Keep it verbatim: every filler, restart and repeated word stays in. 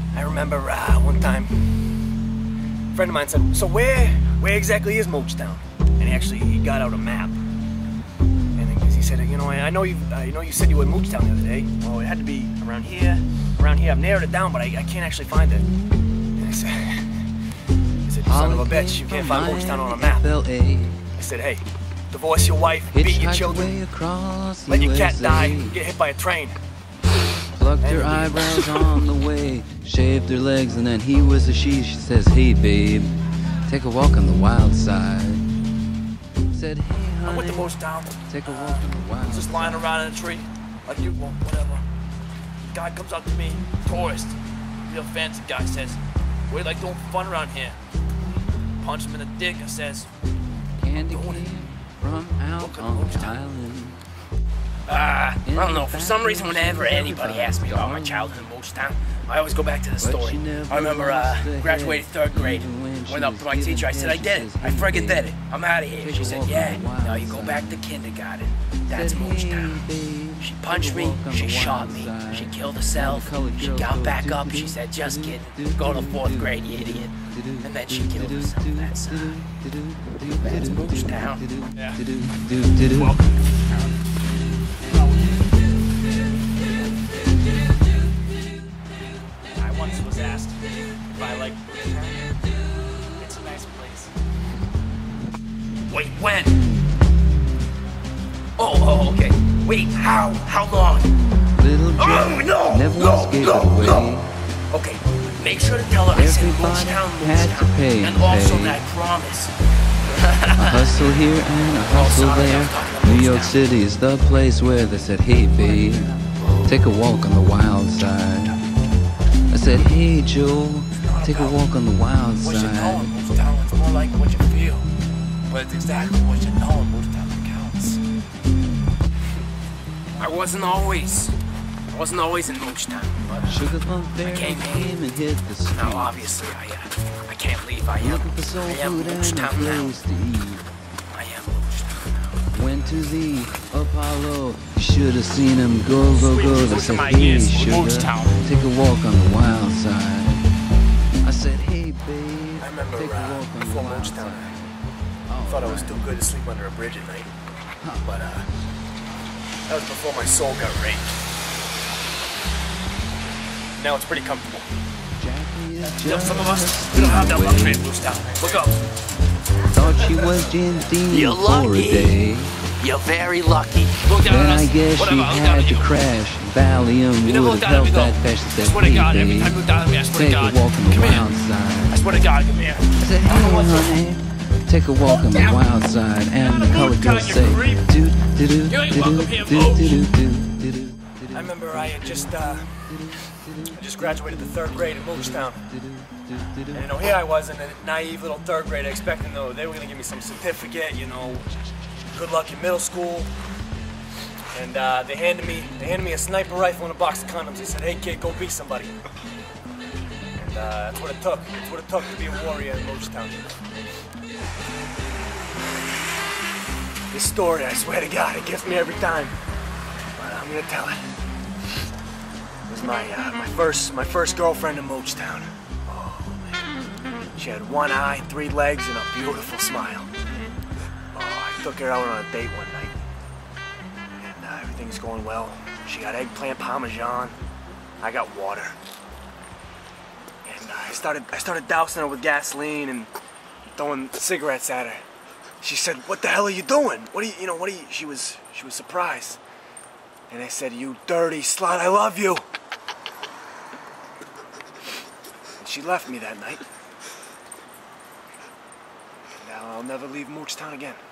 I remember uh, one time, a friend of mine said, so where, where exactly is Moachtown? And he actually, he got out a map. And he said, you know, I know you, I know you said you were in Moachtown the other day. Well, it had to be around here, around here. I've narrowed it down, but I, I can't actually find it. And I said, I said, you son of a bitch, you can't find Moachtown on a map. I said, hey, divorce your wife, beat your children, let your cat die, get hit by a train. Plucked her eyebrows on the way, shaved her legs, and then he was a she. She says, hey babe, take a walk on the wild side. Said, hey honey, I went to Moachtown. Take a walk on the wild side. Just lying around in a tree, like you, well, whatever. Guy comes up to me, tourist, real fancy guy, says, we're like doing fun around here. Punch him in the dick and says, Candy came from out on the island. Uh, I don't know, for some reason whenever anybody asks me about my childhood in Moachtown, I always go back to the story. I remember uh, graduated third grade, went up to my teacher, I said, I did it, I friggin' did it, I'm out of here. She said, yeah, now you go back to kindergarten, that's Moachtown. She punched me, she shot me, she killed herself, she got back up, she said, just kidding, go to fourth grade, you idiot. And then she killed herself, that's, uh, that's Moachtown. Yeah. Welcome. Was asked if I like Moachtown. It's a nice place. Wait, when? Oh, oh, okay. Wait, how? How long? Little Joe oh, no, never no, once gave no, it away. No. Okay, make sure to tell her I said Moachtown, had to pay, and also pay. that I promise. A hustle here and a hustle oh, sorry, there. New York City is the place where they said, hey babe, take a walk on the wild side. I said, hey Joe, take a walk on the wild what side. You know in Moachtown, it's more like what you feel. But it's exactly what you know in Moachtown that counts. I wasn't always, I wasn't always in Moachtown, but Sugar Plum Fairy came came and hit the street. now obviously I, uh, I can't leave. I am, Looking for soul I am food and a Moachtown now. place to eat. I am Moachtown now. Went to the Apollo, you should have seen him go, go, go. They said, my hey ears, sugar, Moachtown. take a walk on the wild side. I said, hey babe, I remember take a uh, walk on the before wild Moachtown, side. I thought I was too good to sleep under a bridge at night. But uh, that was before my soul got raped. Now it's pretty comfortable. You know, some of us, we don't have that luxury in Moachtown. Look up. Thought she was Jim Dean You're for a lucky. day. You're very lucky. Look down Then on us. I guess Whatever, she I'll look down had at to you. crash. Valium You never would look have down at me helped though. that fast. She I said, swear to hey God, every babe, time you look down at me, I swear to take God. a walk on the Come wild here. side. I swear to God, come here. I said, hey honey, take a walk on the wild side. And the colored girls say, do do do You ain't do welcome do here, do Mooch. do do do. I remember I had just, uh, I just graduated the third grade in Moachtown. And, you know, here I was in a naive little third grade expecting, though, they were going to give me some certificate, you know, good luck in middle school. And uh, they handed me, they handed me a sniper rifle and a box of condoms. They said, hey kid, go be somebody. And uh, that's what it took. That's what it took to be a warrior in Moachtown. This story, I swear to God, it gets me every time. But I'm gonna tell it. It was my uh, my first my first girlfriend in Moachtown. Oh man, she had one eye, three legs, and a beautiful smile. Oh, I took her out on a date one night, and uh, everything's going well. She got eggplant parmesan, I got water, and uh, I started I started dousing her with gasoline and throwing cigarettes at her. She said, "What the hell are you doing? What are you, you know, what are you?" She was she was surprised. And I said, "You dirty slut, I love you." And she left me that night. Now I'll never leave Moachtown again.